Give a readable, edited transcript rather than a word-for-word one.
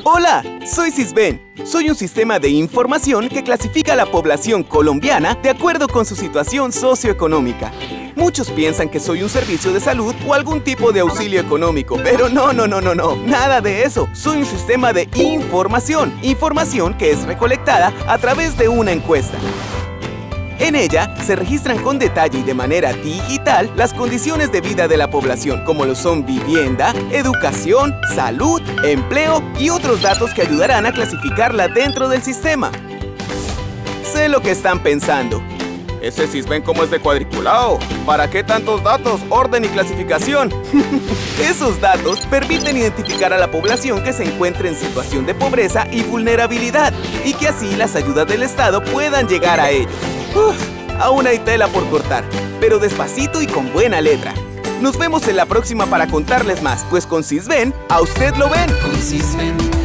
Hola, soy Sisben. Soy un sistema de información que clasifica a la población colombiana de acuerdo con su situación socioeconómica. Muchos piensan que soy un servicio de salud o algún tipo de auxilio económico, pero no, nada de eso. Soy un sistema de información que es recolectada a través de una encuesta. En ella se registran con detalle y de manera digital las condiciones de vida de la población, como lo son vivienda, educación, salud, empleo y otros datos que ayudarán a clasificarla dentro del sistema. Sé lo que están pensando. Ese Sisben como es de cuadriculado. ¿Para qué tantos datos, orden y clasificación? Esos datos permiten identificar a la población que se encuentre en situación de pobreza y vulnerabilidad, y que así las ayudas del Estado puedan llegar a ellos. Aún hay tela por cortar, pero despacito y con buena letra. Nos vemos en la próxima para contarles más, pues con Sisben, a usted lo ven. Con Sisben